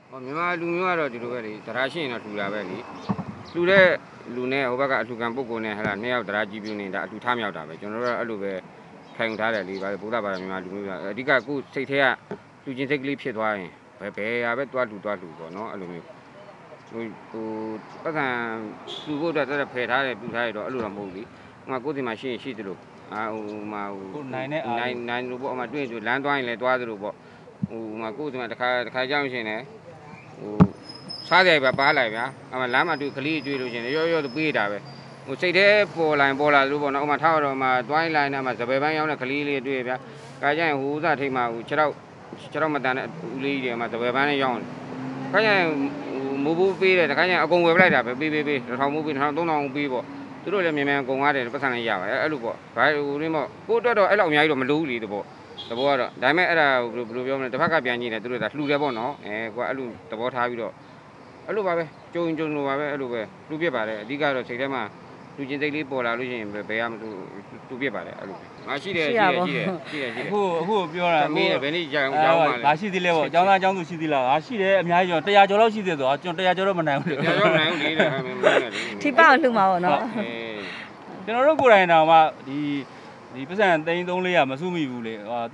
မြန်မာလူမျိုးကတော့ဒီလိုပဲလေတရားရှိရင်တော့ထူတာပဲလေလူတဲ့လူနဲ့ဟိုဘက်ကအထူခံပုဂ္ဂိုလ်နဲ့ဟလာနှစ်ယောက်တရားကြည့်ပြနေတာအထူထားမြောက်တာပဲကျွန်တော်တို့ကအဲ့လိုပဲခံယူထားတယ်လေဗါဗုဒ္ဓဘာသာမြန်မာလူမျိုးကအဓိကကိုစိတ်ထဲကလူချင်းစိတ်ကလေးဖြစ်သွားရင်ဘယ်ဟာပဲတွားလူပေါ့နော်အဲ့လိုမျိုးဟိုပတ်စံလူဖို့အတွက်ဖယ်ထားတယ်ပြထားရတော့အဲ့လိုတော့မဟုတ်ဘူးလေဟိုကကိုယ်စီမှာရှိရင်ရှိသလိုဟိုမှာဟိုနိုင်လို့ပေါ့အမှတွေ့ရင်လမ်းသွားရင်လည်းသွားသလိုပေါ့ဟိုမှာကိုယ်စီမှာတစ်ခါကြောက်ရှင်တယ်ဟိုစားကြပဲပါလိုက်ဗျာအမှလမ်းမှာတွေ့ကလေးကျွေးလို့ရှင်ရောပေးတာပဲဟိုစိတ်ထဲပေါ်လာလို့ပေါ့နော်အမှထားတော့မှတွိုင်းလိုင်းနဲ့မှစပယ်ပန်းရောက်တဲ့ကလေးလေးတွေ့ဗျာကာကြရင်ဟိုဥစားထိတ်မှဟိုခြေတော့မတန်တဲ့ဦးလေးတွေမှစပယ်ပန်းနဲ့ရောက်ကာကြရင်မိုးဘူးပေးတယ်တခါကျရင်အကုန်ဝယ်ပလိုက်တာပဲပေး1000မိုးပေး3000ပေးပေါ့သူတို့လည်းမြန်ကုန်ကားတယ်ပတ်စံလည်းရပါတယ်အဲ့လိုပေါ့ဘာဟိုရင်းပေါ့ကိုအတွက်တော့အဲ့လောက်အများကြီးတော့မလိုဘူးလေတဘောကတော့ဒါပေမဲ့အဲ့ဒါဘယ်လိုပြောမလဲတစ်ဖက်ကပြန်ကြည့်နေသူတို့ကလှူတယ်ပေါ့နော်ကိုကအဲ့လိုသဘောထားပြီးတော့အဲ့လိုပါပဲကြုံလိုပါပဲအဲ့လိုပဲလှူပြပါတယ်အဓိကတော့စိတ်ထဲမှာလူချင်းစိတ်လေးပေါ်လာလို့ရှိရင်ဘယ်ရမလို့လှူပြပါတယ်အဲ့လိုငါရှိတယ်အခုပြောတာမင်းဘယ်နေ့ကြောင်းမှာလဲငါရှိသေးလဲပေါ့အကြောင်းသားအကြောင်းသူရှိသေးလားငါရှိတယ်အများကြီးကျော်100ကျော်လောက်ရှိသေးတယ်ဆိုတော့ကျွန်တော်100ကျော်တော့မနိုင်ဘူးလေ100ကျော်မနိုင်ဘူးလေထိပောက်လှူမှာပေါ့နော်ကျွန်တော်တို့ကိုယ်တိုင်တော့မှဒီပတ်စံ300-400မစုမိဘူးလေ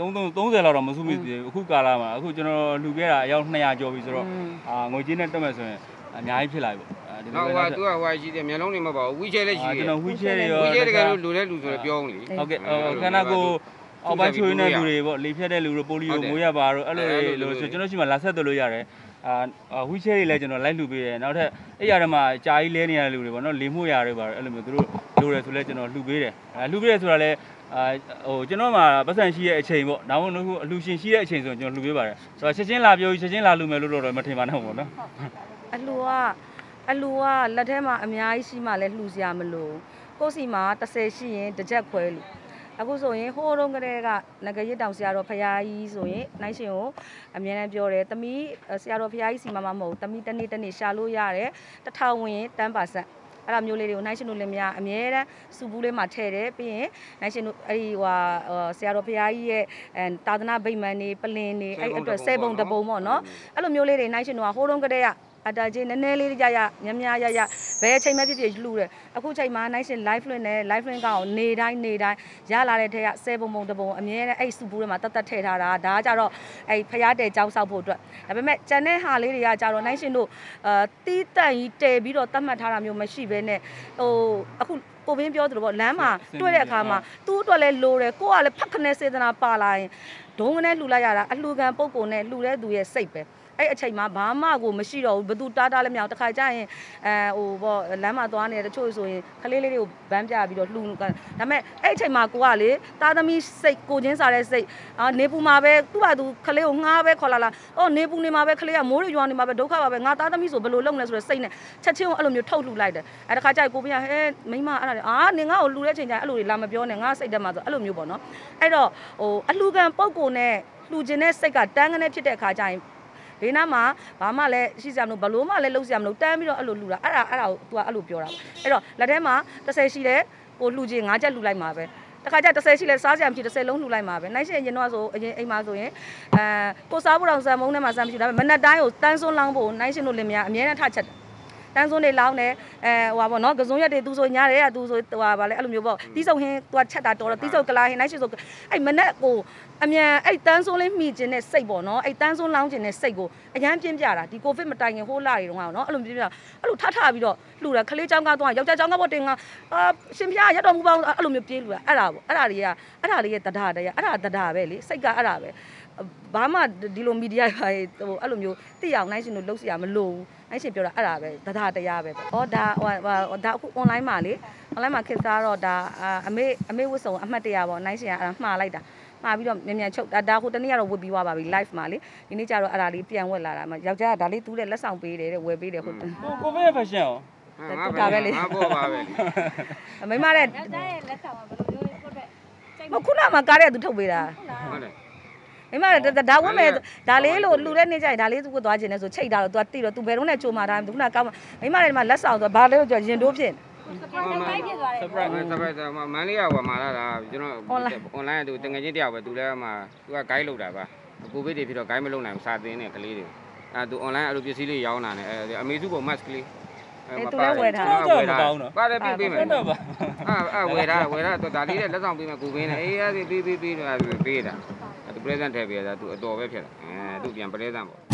30လောက်တော့မစုမိသေးဘူးအခုကာလမှာအခုကျွန်တော်လှူခဲ့တာအယောက်200ကျော်ပြီဆိုတော့ငွေကြေးနဲ့တက်မယ်ဆိုရင်အများကြီးဖြစ်လာပြီပေါ့ဒီလိုပဲသူကဟိုရှိတယ်မျက်လုံးတွေမပါဘူးဝီချဲလည်းရှိတယ်ကျွန်တော်ဝီချဲတွေရောဝီချဲတကယ်လို့လူတဲ့လူဆိုတော့ပြောအောင်လေဟုတ်ကဲ့ခန္ဓာကိုယ်အောက်ပိုင်းချွေးနေတဲ့လူတွေပေါ့လေဖြတ်တဲ့လူတွေပိုလီယိုမိုးရပါတော့အဲ့လိုဆိုကျွန်တော်ရှိမှလာဆက်သွလို့ရတယ်ဝီချဲတွေလည်းကျွန်တော်လိုက်လှူပေးတယ်နောက်ထပ်အဲ့ရတဲ့မှာကြာကြီးလဲနေရတဲ့လူတွေပေါ့နော်လေမှုရတွေပါအဲ့လိုမျိုးသူတို့လိုတယ်ဆိုလဲကျွန်တော်လှူပေးတယ်လှူပေးတယ်ဆိုတာလဲဟိုကျွန်တော်မှာပတ်စံရှိတဲ့အချိန်ပေါ့နောက်မှအလှူရှင်ရှိတဲ့အချိန်ဆိုကျွန်တော်လှူပေးပါတယ်ဆိုတော့ချက်ချင်းလာပြောချက်ချင်းလာလှူမယ်လို့တော့မထင်ပါနဲ့ပေါ့နော်အလှူကလက်ထဲမှာအများကြီးရှိမှလည်းလှူစရာမလိုကိုယ့်စီမှာ30ရှိရင်တစ်ချက်ခွဲလို့အခုဆိုရင်ဟိုးတုန်းကတည်းကငကရစ်တောင်ဆရာတော်ဖရာကြီးဆိုရင်နိုင်ရှင်ကိုအမြဲတမ်းပြောတယ်သမီးဆရာတော်ဖရာကြီးစီမှာမဟုတ်သမီးတနေ့ရှာလို့ရတယ်1000ဝင်10%အဲ့လိုမျိုးလေးတွေကိုနိုင်ရှင်တို့လည်းများအမြဲတမ်းစုဘူးလေးမှာထည့်တယ်ပြီးရင်နိုင်ရှင်တို့အဲ့ဒီဆရာတော်ဖရာကြီးရဲ့တာသနာဗိမာန်နေပလင်နေအဲ့အတွက်10ပုံတပုံပေါ့နော်အဲ့လိုမျိုးလေးတွေနိုင်ရှင်တို့ကဟိုးတုန်းကတည်းကအတားချင်းနည်းနည်းလေးကြရများရဘယ်အချိန်မှဖြစ်လှူတယ်အခုချိန်မှာနိုင်ရှင် live လွှင့်နေ live လွှင့်ကောင်နေတိုင်းရလာတဲ့ထက်က10ပုံတပုံအမြဲတမ်းအဲ့စုဘူးတွေမှာတတ်ထည့်ထားတာဒါကကြတော့အဲ့ဖျားတဲကြောက်ဆောက်ဖို့အတွက်ဒါပေမဲ့ကျန်တဲ့ဟာလေးတွေကကြတော့နိုင်ရှင်တို့တီးတန့်ကြီးတဲပြီးတော့တတ်မှတ်ထားတာမျိုးမရှိဘဲနဲ့ဟိုအခုကိုဘင်းပြောသလိုပေါ့လမ်းမှာတွေ့တဲ့အခါမှာသူ့အတွက်လည်းလိုတယ်ကိုကလည်းဖက်ခနဲ့စေတနာပါလာရင်ဒုံကနေလှူလိုက်ရတာအလှူခံပုံကိုနဲ့လှူတဲ့သူရဲ့စိတ်ပဲအဲ့အချိန်မှာဘာမှကိုမရှိတော့ဘူးဘသူတားလည်းမရအောင်တစ်ခါကျရင်ဟိုပေါ့လမ်းမှာသွားနေတဲ့တချို့ဆိုရင်ခလေးလေးတွေကိုဗန်းပြပြီးတော့လှူဒါပေမဲ့အဲ့အချိန်မှာကိုကလေတာသမီစိတ်ကိုချင်းစားတဲ့စိတ်နေပူမှာပဲသူ့ဘာသူခလေးကိုငှားပဲခေါ်လာနေပူနေမှာပဲခလေးကမိုးတွေရွာနေမှာပဲဒုက္ခပါပဲငါတာသမီဆိုဘယ်လိုလုပ်လဲဆိုတော့စိတ်နဲ့ချက်ချင်းကိုအဲ့လိုမျိုးထုတ်လှူလိုက်တယ်အဲ့တခါကျရင်ကိုပြဟဲမိမအဲ့ဒါနေငါ့ကိုလှူတဲ့အချိန်ကျရင်အဲ့လိုတွေလာမပြောနဲ့ငါစိတ်တက်မှာဆိုအဲ့လိုမျိုးပေါ့နော်အဲ့တော့ဟိုအလှူခံပုံကိုနဲ့လှူခြင်းတဲ့စိတ်ကတန်းကနေဖြစ်တဲ့အခါကျရင်ဘေးနားမှာဘာမှလည်းရှိစရာမလိုဘလို့မှလည်းလှုပ်စရာမလိုတန်းပြီးတော့အဲ့လိုလှူတာအဲ့ဒါကို तू ကအဲ့လိုပြောတာပေါ့အဲ့တော့လက်ထဲမှာ30ရှိတယ်ကိုလှူခြင်း5ချက်လှူလိုက်မှာပဲတခါကျ30ရှိလဲစားစရာမရှိ30လုံးလှူလိုက်မှာပဲနိုင်ရှင်ရင်တော့ဆိုအရင်အိမ်မှာဆိုရင်ကိုစားဖို့တော့ဇံမုံထဲမှာဇံမရှိဒါပေမဲ့မနက်တိုင်းကိုတန်းစွန်းလောင်းဖို့နိုင်ရှင်တို့လင်မယားအများနဲ့ထချက်တန်းစွန်းတွေလောင်းတယ်ဟိုပါပေါ့နော်ကစုံရက်တွေသူဆိုညားတယ်သူဆိုဟိုပါလေအဲ့လိုမျိုးပေါ့တီးစုံဟင်းသူကချက်တာတော်တော့တီးစုံကလာဟင်းနိုင်ရှင်ဆိုအဲ့မနက်ကိုအမြန်အဲ့တန်းစွန်းလေးမိခြင်းနဲ့စိတ်ပေါ့နော်အဲ့တန်းစွန်းလောင်းခြင်းနဲ့စိတ်ကိုအရန်ပြင်းပြတာဒီကိုဗစ်မတိုင်ခင်ဟိုးလာတွေတုန်းကနော်အဲ့လိုပြင်းပြအဲ့လိုထပြီးတော့လှူတာခလေးချောင်းကားသွားယောက်ျားချောင်းကားပေါ်တင်ကရှင်ဖျားရတော်မူပေါင်းအဲ့လိုမျိုးပြေးလှူတာအဲ့ဒါပေါ့အဲ့ဒါလေးရဲ့တဒါတရားအဲ့ဒါတဒါပဲလေစိတ်ကအဲ့ဒါပဲဘာမှဒီလိုမီဒီယာဟိုအဲ့လိုမျိုးသိအောင်နိုင်ရှင်တို့လှုပ်เสียမလို့ဘူးနိုင်ရှင်ပြောတာအဲ့ဒါပဲတဒါတရားပဲပေါ့ဟောဒါအခု online မှာလေ online မှာခက်စားတော့ဒါအမေဝတ်စုံအမှတ်တရပေါ့နိုင်ရှင်ကအဲ့ဒါမှားလိုက်တာမှားပြီးတော့မြန်ချုပ်ဒါဟိုတနေ့ကတော့ဝတ်ပြီးသွားပါပြီ live မှာလေဒီနေ့ကျတော့အဲ့ဒါလေးပြန်ဝတ်လာတာမှာယောက်ျားကဒါလေးတူးတဲ့လက်ဆောင်ပေးတယ်တဲ့ဝယ်ပေးတယ်ဟုတ်ကိုဗစ် fashion ရောဒါပဲလေငါပေါ့ပါပဲမိမတဲ့ယောက်ျားရဲ့လက်ဆောင်ကဘယ်လိုမျိုးကိုယ့်အတွက်ခုနမှာကားတဲ့သူထုတ်ပေးတာဟုတ်တယ်မိမဒါဝတ်မယ်ဒါလေးလို့လှူတဲ့နေ့ကျရင်ဒါလေးသူဝတ်သွားခြင်းလဲဆိုချိတ်တာတော့ तू တိတော့ तू ဘယ်တော့နဲ့ကြိုမှာတာသူကကောင်းမိမတဲ့မှာလက်ဆောင်ဆိုဘာလဲဆိုရင်တိုးဖြစ် surprise မန်လေးကမှာလာတာကျွန်တော် online ကသူတငယ်ချင်းတယောက်ပဲသူလည်းသူက guide လုပ်တာပါကိုဗစ်တွေဖြစ်တော့ guide မလုပ်နိုင်ဘူးစာသင်တဲ့ကလေးတွေသူ online အဲ့လိုပစ္စည်းလေးရောင်းတာနဲ့အမေစုပုံ mask လေးပါတယ်ပေးမယ်တော့ပါဝယ်ထားတော့ဒါလေးနဲ့လက်ဆောင်ပေးမယ်ကိုပေးနေအေးအဲ့ဒီပေးတာသူ present ထည့်ပေးတာသူအတော်ပဲဖြစ်တယ်သူပြန် present ပေါ့